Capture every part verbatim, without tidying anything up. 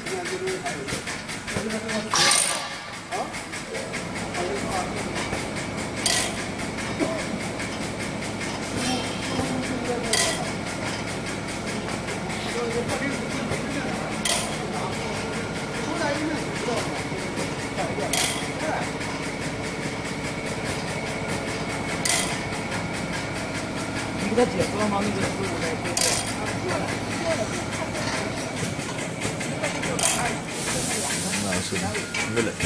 你给他解除了吗？那个十五的对对。 那是没嘞。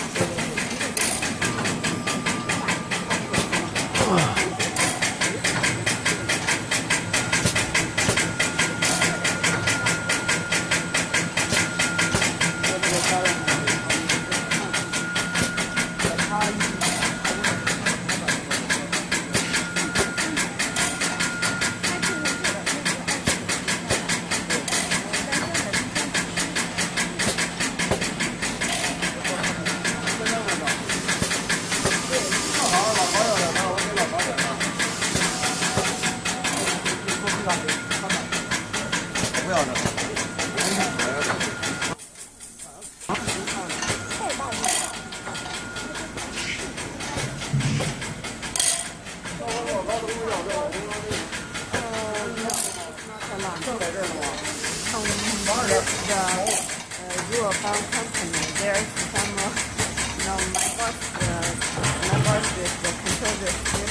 不要的。 From the uh, Eurobound company, there's some, uh, you know, my boss, uh, my boss is the control the